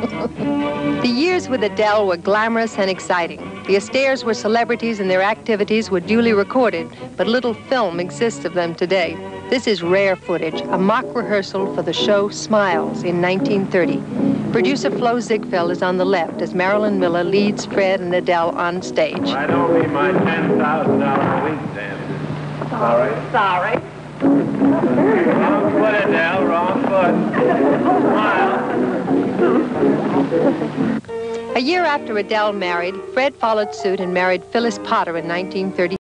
The years with Adele were glamorous and exciting. The Astaires were celebrities and their activities were duly recorded, but little film exists of them today. This is rare footage, a mock rehearsal for the show Smiles in 1930. Producer Flo Ziegfeld is on the left as Marilyn Miller leads Fred and Adele on stage. I don't need my $10,000 a week dances. Sorry. Sorry. Wrong foot, Adele, wrong foot. Smile. A year after Adele married, Fred followed suit and married Phyllis Potter in 1930.